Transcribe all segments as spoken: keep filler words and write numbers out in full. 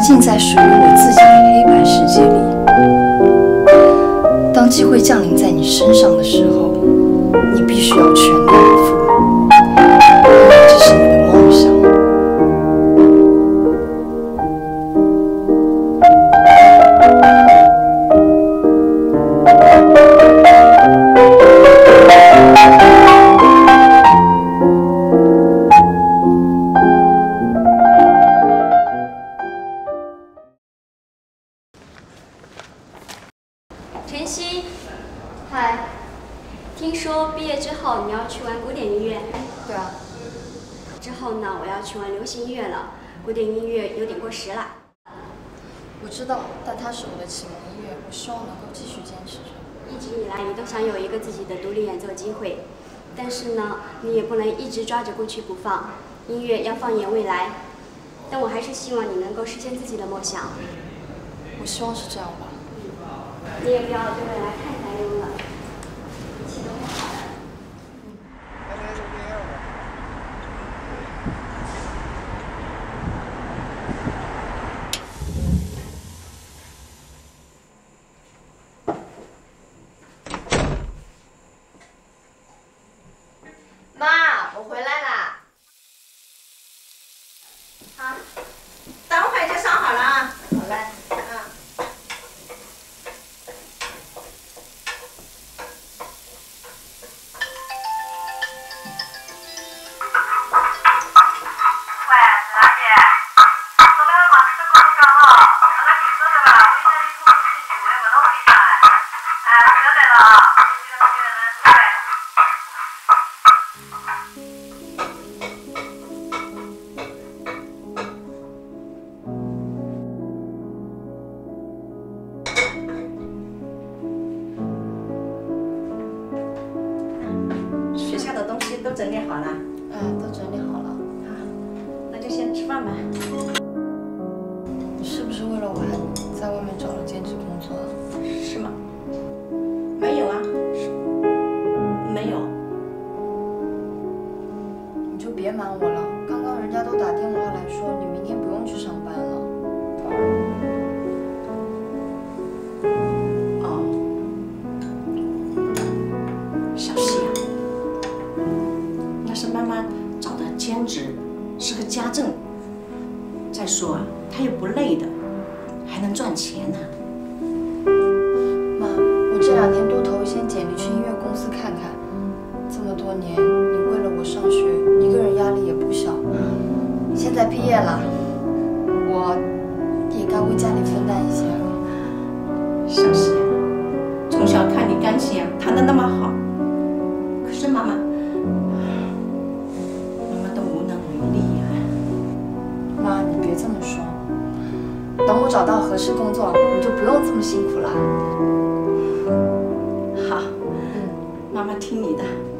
浸在属于我自己的黑白世界里。当机会降临在你身上的时候，你必须要全力以赴。这是你的梦想。 晨曦，嗨，听说毕业之后你要去玩古典音乐？ 对啊。 之后呢，我要去玩流行音乐了，古典音乐有点过时了。 我知道，但它是我的启蒙音乐，我希望能够继续坚持着。 一直以来，你都想有一个自己的独立演奏机会，但是呢，你也不能一直抓着过去不放，音乐要放眼未来。但我还是希望你能够实现自己的梦想。 我希望是这样吧。 你也不要对未来太担忧了，一切都会好的。 妈，我回来啦。好，等会就烧好了啊。好嘞。 学校的东西都整理好了， 嗯，都整理好了。 好，那就先吃饭吧。 你是不是为了我还在外面找了兼职工作啊？ 是吗？没有啊，没有。 你就别瞒我了，刚刚人家都打电话来说你明天不用去上班了。 哦，小希啊。 是妈妈找的兼职，是个家政。再说啊，她又不累的，还能赚钱呢。 妈，我这两年多投一些简历去音乐公司看看。这么多年，你为了我上学，一个人压力也不小。现在毕业了，我也该为家里分担一些了。 小希啊，从小看你钢琴弹得那么好，可是妈妈。 妈，你别这么说。等我找到合适工作，你就不用这么辛苦了。 好，嗯，妈妈听你的。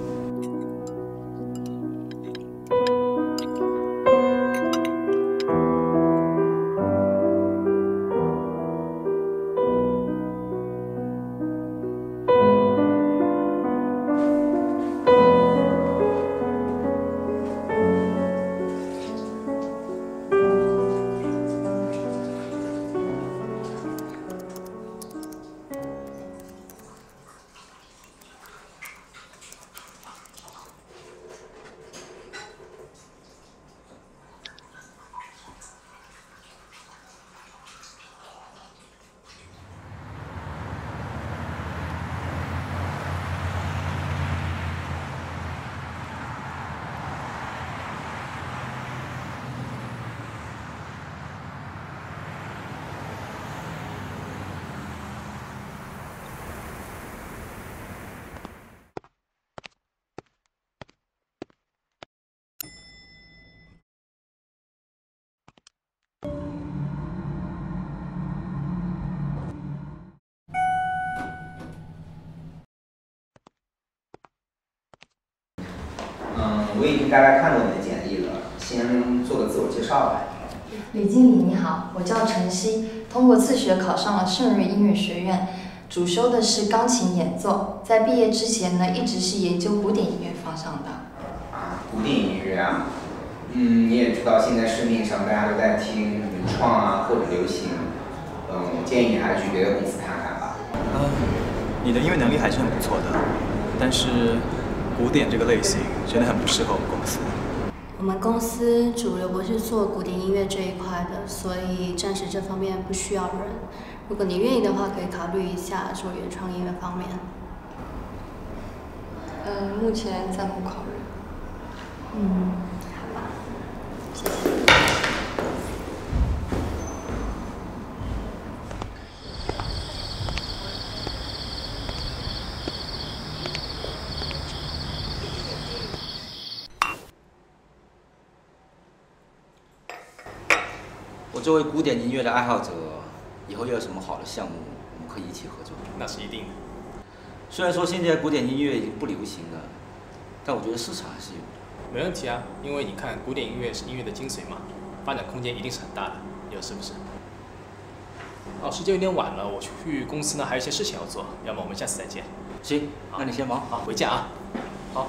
我已经大概看过你的简历了，先做个自我介绍吧。 李经理你好，我叫晨曦，通过自学考上了圣瑞音乐学院，主修的是钢琴演奏。在毕业之前呢，一直是研究古典音乐方向的。 啊，古典音乐啊，嗯，你也知道现在市面上大家都在听独创啊或者流行，嗯，建议你还是去别的公司看看吧。 嗯，你的音乐能力还是很不错的，但是古典这个类型真的很不适合我们公司。 我们公司主流不是做古典音乐这一块的，所以暂时这方面不需要人。如果你愿意的话，可以考虑一下做原创音乐方面。 嗯，目前暂不考虑。 嗯，好吧，谢谢。 我作为古典音乐的爱好者，以后要有什么好的项目，我们可以一起合作。 那是一定的。 虽然说现在古典音乐已经不流行了，但我觉得市场还是有的。 没问题啊，因为你看，古典音乐是音乐的精髓嘛，发展空间一定是很大的，有是不是？哦，时间有点晚了，我去公司呢还有一些事情要做，要么我们下次再见。 行，那你先忙， 好，回见啊。好。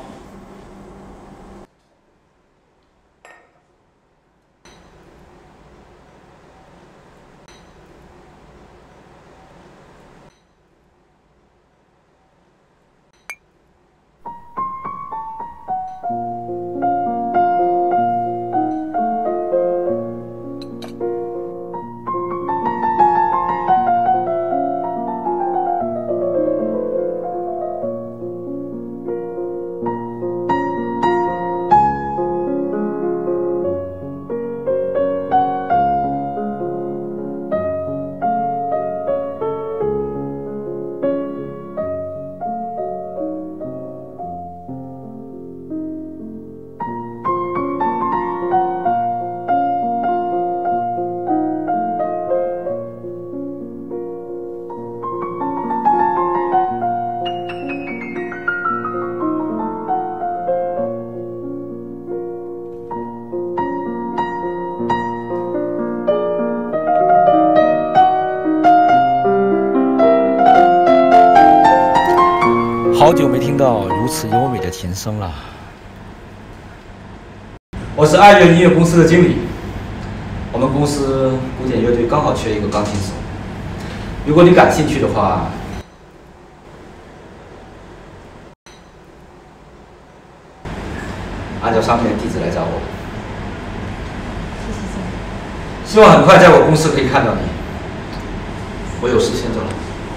好久没听到如此优美的琴声了。 我是AiYue音乐公司的经理，我们公司古典乐队刚好缺一个钢琴手，如果你感兴趣的话，按照上面的地址来找我。 谢谢谢谢。 希望很快在我公司可以看到你。我有事先走了。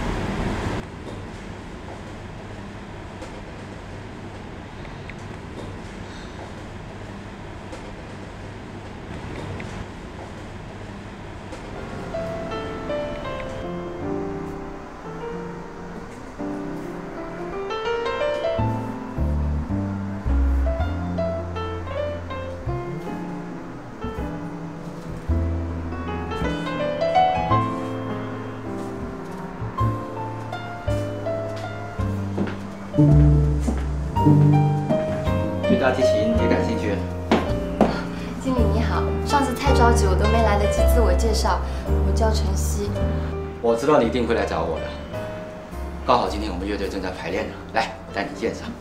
对大提琴也感兴趣？ 经理你好，上次太着急，我都没来得及自我介绍，我叫晨曦。 我知道你一定会来找我的，刚好今天我们乐队正在排练呢，来，我带你见上。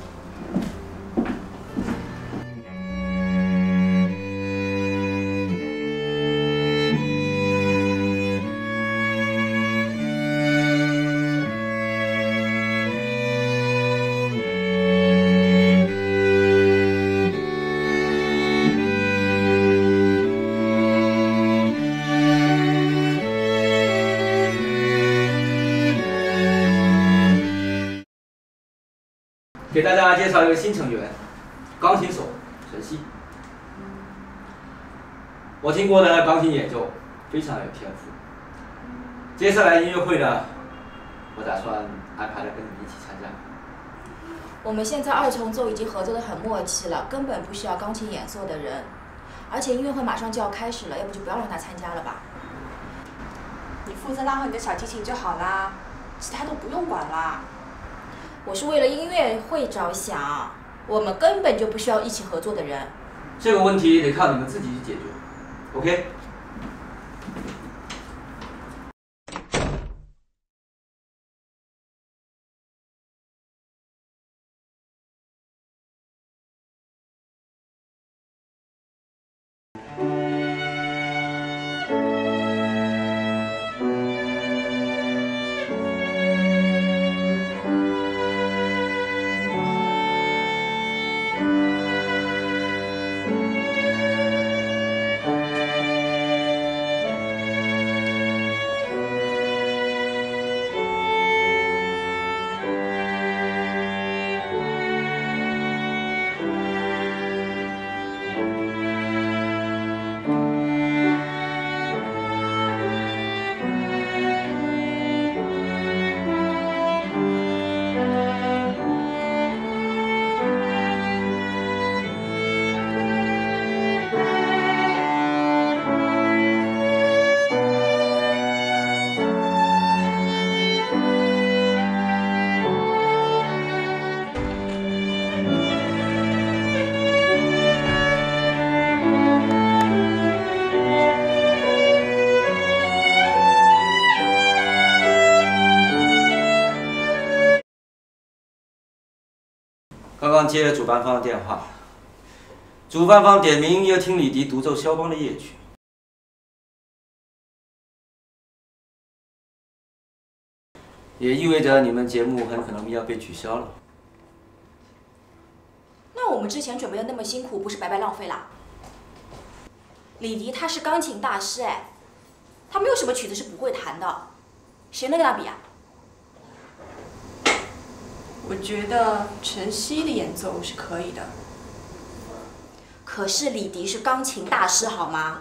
给大家介绍一个新成员，钢琴手晨曦。我听过的钢琴演奏非常有天赋。接下来音乐会呢，我打算安排了跟你们一起参加。 我们现在二重奏已经合作得很默契了，根本不需要钢琴演奏的人。而且音乐会马上就要开始了，要不就不要让他参加了吧。 你负责拉好你的小提琴就好啦，其他都不用管啦。 我是为了音乐会着想，我们根本就不需要一起合作的人。 这个问题得靠你们自己去解决 ，OK？ 刚接了主办方的电话，主办方点名要听李迪独奏肖邦的夜曲，也意味着你们节目很可能要被取消了。 那我们之前准备的那么辛苦，不是白白浪费啦？李迪他是钢琴大师哎，他没有什么曲子是不会弹的，谁能跟他比啊？ 我觉得晨曦的演奏是可以的。 可是李迪是钢琴大师好吗？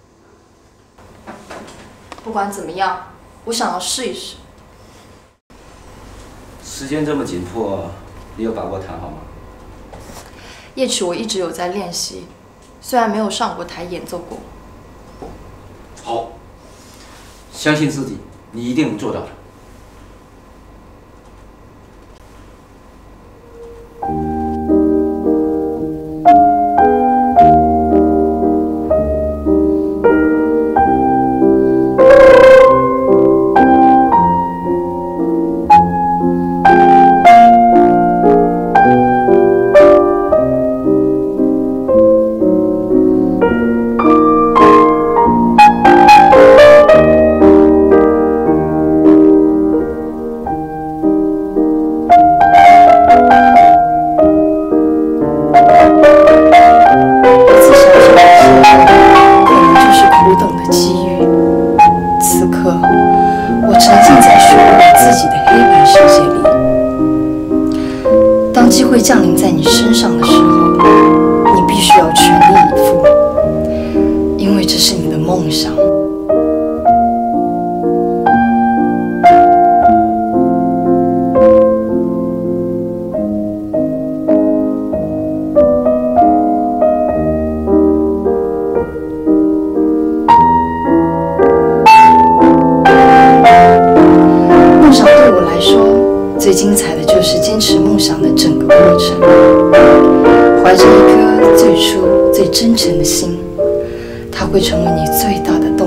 不管怎么样，我想要试一试。 时间这么紧迫，你有把握弹好吗？ 夜曲我一直有在练习，虽然没有上过台演奏过。 好，相信自己，你一定能做到的。 机会降临在你身上的时候，你必须要全力以赴，因为这是你的梦想。梦想对我来说，最精彩的就是坚持梦想的整个过程，怀着一颗最初最真诚的心，它会成为你最大的